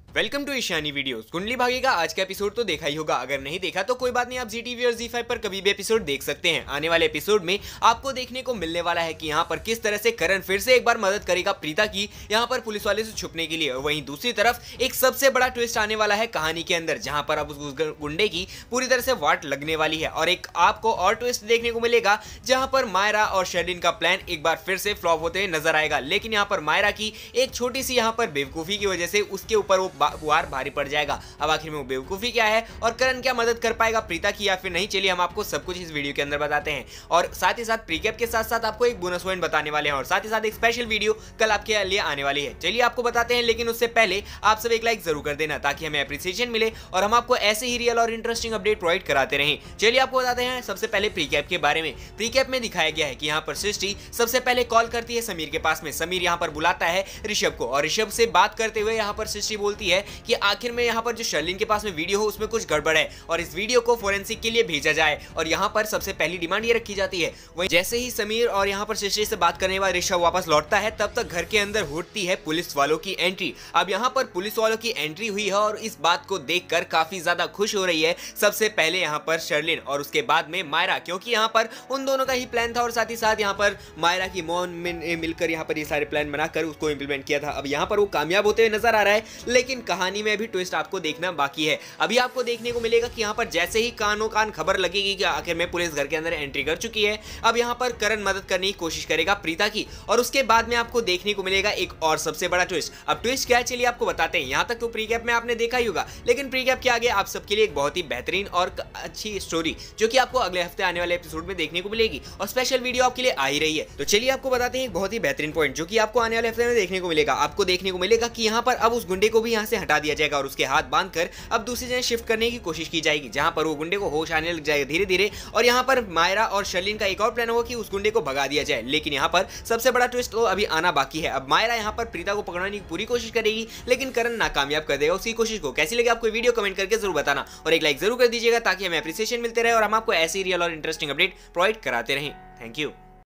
Welcome to Ishani videos. Kundali Bhagya का आज का एपिसोड तो देखा ही होगा, अगर नहीं देखा तो कोई बात नहीं, आप ZTV और Z5 पर कभी भी एपिसोड देख सकते हैं। आने वाले एपिसोड में आपको देखने को मिलने वाला है कि यहाँ पर किस तरह से करण फिर से एक बार मदद करेगा प्रीता की यहाँ पर पुलिस वाले से छुपने के लिए। और वहीं दूसरी तरफ एक सबसे बड़ा ट्विस्ट आने वाला है कहानी के अंदर, जहां पर अब उस गुंडे की पूरी तरह से वाट लगने वाली है। और एक आपको और ट्विस्ट देखने को मिलेगा जहां पर मायरा और शर्लिन का प्लान एक बार फिर से फ्लॉप होते हुए नजर आएगा। लेकिन यहाँ पर मायरा की एक छोटी सी यहाँ पर बेवकूफी की वजह से उसके ऊपर वो वार भारी पड़ जाएगा। अब आखिर में वो बेवकूफी क्या है और करण क्या मदद कर पाएगा प्रीता की या फिर नहीं, चलिए हम आपको सब कुछ इस वीडियो के अंदर बताते हैं। और साथ ही साथ प्रीकैप के साथ साथ आपको एक बोनस पॉइंट बताने वाले हैं और साथ ही साथ एक स्पेशल वीडियो कल आपके लिए आने वाली है। चलिए आपको बताते हैं, लेकिन उससे पहले आप सब एक लाइक जरूर कर देना ताकि हमें एप्रिसिएशन मिले और हम आपको ऐसे ही रियल और इंटरेस्टिंग अपडेट प्रोवाइड कराते रहें। चलिए आपको बताते हैं सबसे पहले प्रीकैप के बारे में। प्रीकैप में दिखाया गया है कि यहाँ पर सृष्टि सबसे पहले कॉल करती है समीर के पास में। समीर यहाँ पर बुलाता है ऋषभ को और ऋषभ से बात करते हुए यहाँ पर सृष्टि बोलती है कि आखिर में यहाँ पर जो शर्लिन के पास में वीडियो हो उसमें कुछ गड़बड़ है और इस वीडियो को फोरेंसिक के लिए भेजा जाए। और यहाँ पर सबसे पहली डिमांड ये रखी जाती है। वहीं जैसे ही समीर और यहाँ पर सृष्टि से बात करने के बाद ऋषभ वापस लौटता है, तब तक घर के अंदर होती है पुलिस वालों की एंट्री। अब यहाँ पर पुलिस वालों की एंट्री हुई है और इस बात को देखकर काफी ज्यादा खुश हो रही है सबसे पहले यहाँ पर शर्लिन और उसके बाद में मायरा, क्योंकि यहाँ पर उन दोनों का ही प्लान था और साथ ही साथ यहाँ पर मायरा की मौन में मिलकर यहाँ पर ये सारे प्लान बनाकर उसको इंप्लीमेंट किया था। अब यहाँ पर वो कामयाब होते हुए नजर आ रहा है, लेकिन कहानी में भी ट्विस्ट आपको देखना बाकी है। अभी आपको देखने को मिलेगा कि यहाँ पर जैसे ही कानों कान खबर लगेगी कि आखिर में पुलिस घर के अंदर एंट्री कर चुकी है, अब यहाँ पर करण मदद करने की कोशिश करेगा प्रीता की और उसके बाद में आपको देखने को मिलेगा एक और सबसे बड़ा ट्विस्ट। अब ट्विस्ट क्या है चलिए आपको बताते हैं। यहाँ तक तो प्रीकैप में आपने देखा ही होगा, लेकिन प्रीकैप के आगे आप सबके लिए एक बहुत ही बेहतरीन और अच्छी स्टोरी जो कि आपको अगले हफ्ते आने वाले एपिसोड में देखने को मिलेगी और स्पेशल वीडियो आपके लिए आ ही रही है। तो चलिए आपको बताते हैं एक बहुत ही बेहतरीन पॉइंट जो कि आपको आने वाले हफ्ते में देखने को मिलेगा। आपको देखने को मिलेगा कि यहाँ पर अब उस गुंडे को भी यहाँ से हटा दिया जाएगा और उसके हाथ बांधकर अब दूसरी जगह शिफ्ट करने की कोशिश की जाएगी, जहां पर वो गुंडे को होश आने लग जाएगा धीरे धीरे। और यहाँ पर मायरा और शर्लिन का एक और प्लान होगा कि उस गुंडे को भगा दिया जाए। लेकिन यहाँ पर सबसे बड़ा ट्विस्ट तो अभी आना बाकी है। अब मायरा यहाँ पर प्रीता को पकड़ने की पूरी कोशिश करेगी, लेकिन करण नाकामयाब कर देगा उसकी कोशिश को। कैसी लगी आपको वीडियो कमेंट करके जरूर बताना और एक लाइक जरूर कर दीजिएगा ताकि हमें एप्रिसिएशन मिलते रहे और हम आपको ऐसी रियल और इंटरेस्टिंग अपडेट प्रोवाइड कराते रहें। Thank you.